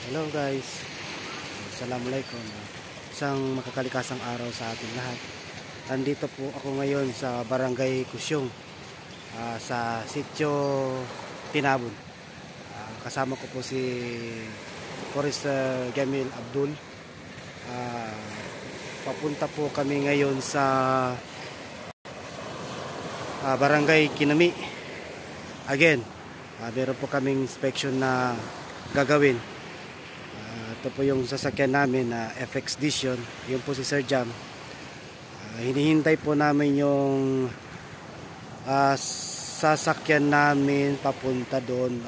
Hello guys, Assalamualaikum. Isang makakalikasang araw sa ating lahat. Nandito po ako ngayon sa Barangay Kusyong, sa Sitio Tinabon. Kasama ko po si Forester Jamil Abdul. Papunta po kami ngayon sa Barangay Kinami. Again, meron po kaming inspection na gagawin. Ito po yung sasakyan namin na FX Edition. Yun po si Sir Jam. Hinihintay po namin yung sasakyan namin papunta doon,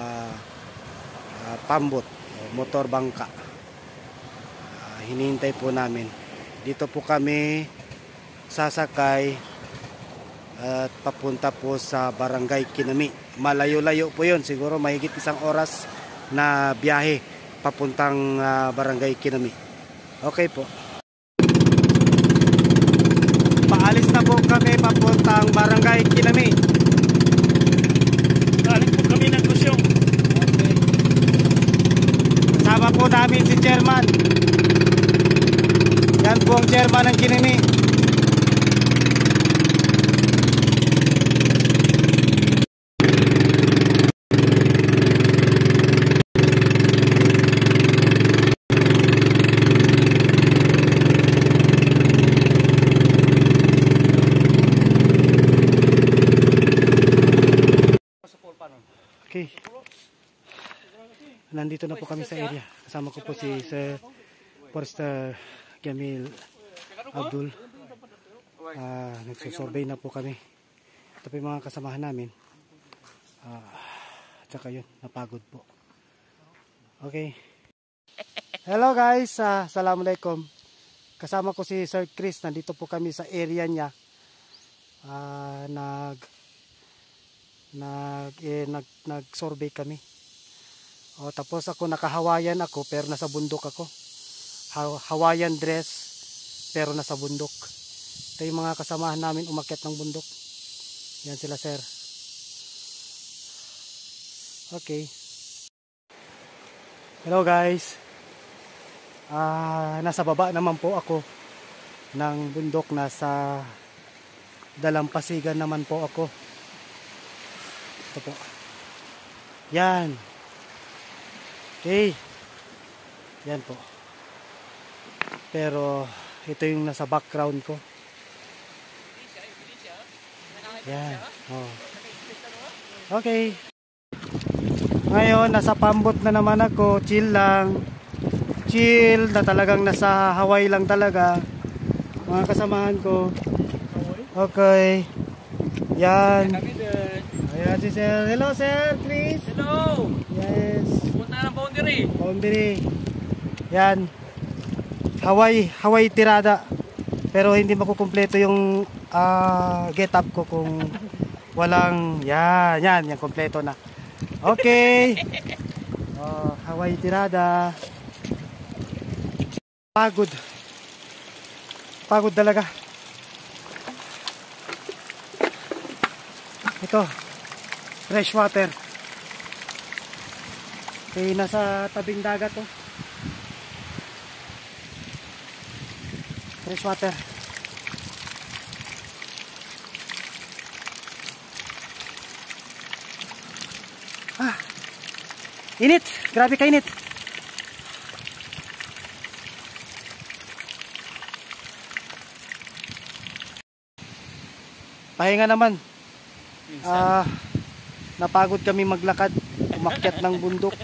pambot, motor bangka. Hinihintay po namin. Dito po kami sasakay at papunta po sa Barangay Kinami. Malayo-layo po yun. Siguro mahigit 1 oras na biyahe papuntang Barangay Kinami. Okay po. Paalis na po kami papuntang Barangay Kinami. Galing po kami ng Kusyong. Okay. Kasama po namin si Chairman. Yan po ang Chairman ng Kinami. Okay. Nandito na po kami sa area. Kasama ko po si Sir Forester Jamil Abdul. Nagsusurvey na po kami. Ito po yung mga kasamahan namin. Tsaka yun, napagod po. Okay. Hello guys, Assalamualaikum. Kasama ko si Sir Chris. Nandito po kami sa area niya. Nag-survey kami. Tapos ako naka-Hawaiian ako pero nasa bundok ako. Hawaiian dress pero nasa bundok. Ito yung mga kasamahan namin umakyat ng bundok. Yan sila sir. Okay. Hello guys. Nasa baba naman po ako ng bundok. Nasa Dalampasigan naman po ako. Ito po. Yan. Okay. Yan po. Pero ito yung nasa background ko. Yan. Okay. Ngayon, nasa pambot na naman ako. Chill lang. Chill na talagang nasa Hawaii lang talaga. Mga kasamahan ko. Okay. Yan. Ayan si sir. Hello sir, please. Hello. Yes. Punta na ng boundary. Boundary. Yan. Hawaii tirada. Pero hindi makukumpleto yung get up ko kung walang yan kompleto na. Okay. Hawaii tirada. Pagod talaga. Ito. Fresh water. Okay, nasa tabing dagat to. Fresh water. Init. Grabe ka init. Pahinga naman. Napagod kami maglakad, umakyat ng bundok.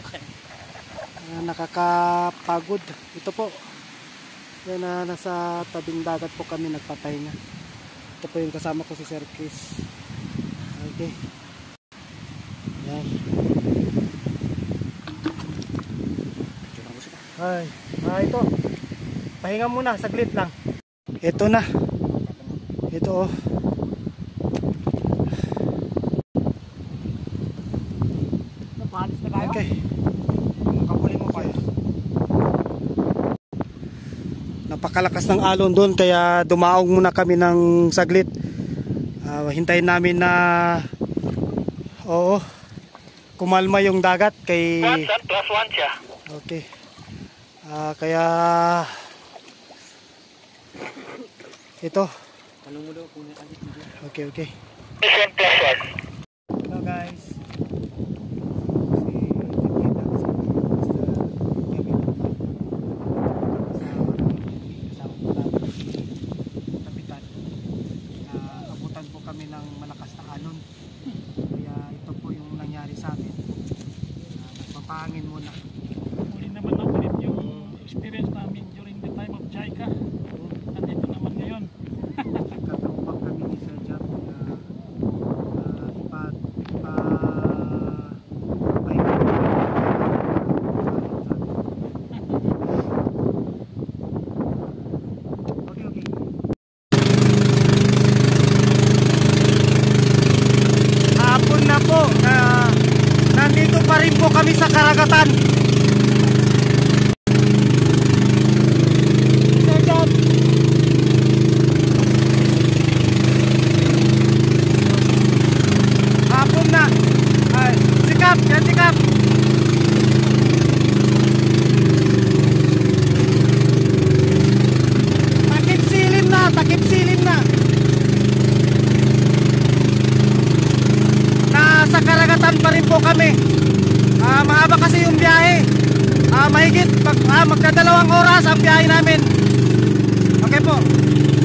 Nakakapagod. Ito po. Yan, nasa tabing dagat po kami nagpapahinga. Ito po yung kasama ko si Sir Chris. Okay. Yan. Ito. Pahinga muna, saglit lang. Ito na. Ito oh. Okay. Kapuli mo kayo. Napakalakas ng alon doon kaya dumaong muna kami ng saglit. Hintayin namin na kumalma yung dagat kay +1 siya. Okay. Kaya ito. Tanong mo daw kung Okay, okay. Hello guys. Abutan po kami ng malakas na alon. Kaya ito po yung nangyari sa amin. Nagpapahangin muna. ulit naman na ulit yung experience namin during the time of JICA. Nandito naman ngayon. Katupang kami ni Sir Jam na okay, okay. Hapon na po nandito pa rin po kami sa karagatan. Sir Jam, hapon na. Ay, sikap, yan sikap. Takip silim na, takip silim na. Nasa karagatan pa rin po kami. Mahaba kasi yung biyahe. Mahigit magdadalawang oras ang biyahe namin. Okay po.